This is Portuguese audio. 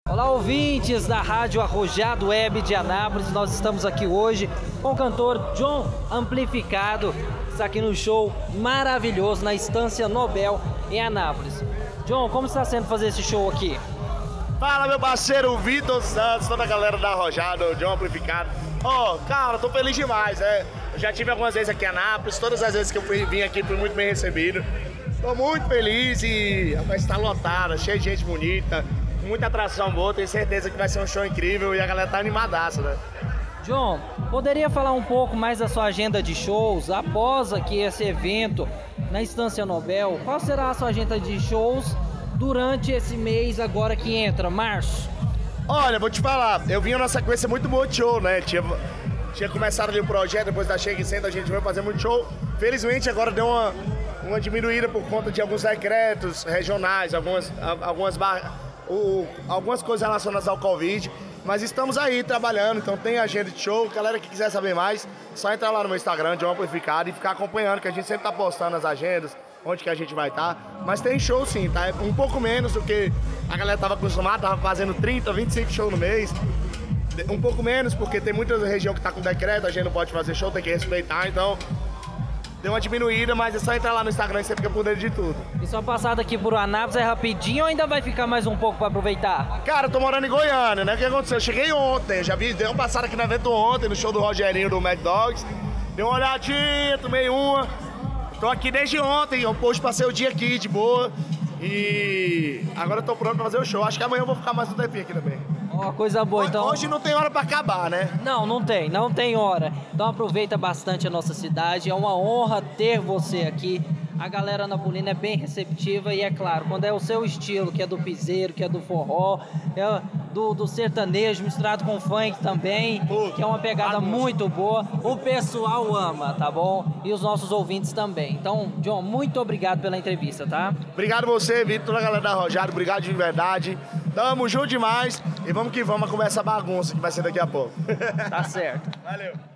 Olá, ouvintes da Rádio Arrojado Web de Anápolis. Nós estamos aqui hoje com o cantor John Amplificado, que está aqui no show maravilhoso na Estância Nobel em Anápolis. John, como está sendo fazer esse show aqui? Fala, meu parceiro Vitor Santos, toda a galera da Arrojado, John Amplificado. Cara, tô feliz demais, Eu já tive algumas vezes aqui em Anápolis, todas as vezes que eu vim aqui fui muito bem recebido. Tô muito feliz e a festa está lotada, cheia de gente bonita, muita atração boa, tenho certeza que vai ser um show incrível e a galera tá animadaça, né? John, poderia falar um pouco mais da sua agenda de shows após aqui esse evento na Estância Nobel? Qual será a sua agenda de shows durante esse mês agora que entra, março? Olha, vou te falar, eu vim numa sequência muito boa de show, né? Tinha começado ali o projeto, depois da Chega e Senta, a gente vai fazer muito show. Felizmente agora deu uma diminuída por conta de alguns decretos regionais, algumas coisas relacionadas ao Covid. Mas estamos aí trabalhando, então tem agenda de show. Galera que quiser saber mais, só entrar lá no meu Instagram, John Amplificado, e ficar acompanhando, que a gente sempre tá postando as agendas, onde que a gente vai estar. Mas tem show sim, tá? Um pouco menos do que a galera tava acostumada, tava fazendo 30, 25 shows no mês. Um pouco menos, porque tem muita região que tá com decreto, a gente não pode fazer show, tem que respeitar, então deu uma diminuída, mas é só entrar lá no Instagram e você fica por dentro de tudo. E sua passada aqui por Anápolis é rapidinho ou ainda vai ficar mais um pouco pra aproveitar? Cara, eu tô morando em Goiânia, né? O que aconteceu? Eu cheguei ontem, dei uma passada aqui no evento ontem, no show do Rogerinho do Mad Dogs. Dei uma olhadinha, tomei uma. Tô aqui desde ontem, hoje passei o dia aqui de boa. E agora eu tô pronto pra fazer o show. Acho que amanhã eu vou ficar mais um tempinho aqui também. Ó, coisa boa, então. Hoje não tem hora pra acabar, né? Não tem hora. Então aproveita bastante a nossa cidade. É uma honra ter você aqui. A galera anapolina é bem receptiva e é claro, quando é o seu estilo, que é do piseiro, que é do forró, do sertanejo misturado com funk também, que é uma pegada muito boa, o pessoal ama, tá bom? E os nossos ouvintes também. Então, John, muito obrigado pela entrevista, tá? Obrigado você, Vitor, toda a galera da Arrojado, obrigado de verdade. Tamo junto demais e vamos que vamos começar essa bagunça que vai ser daqui a pouco. Tá certo. Valeu.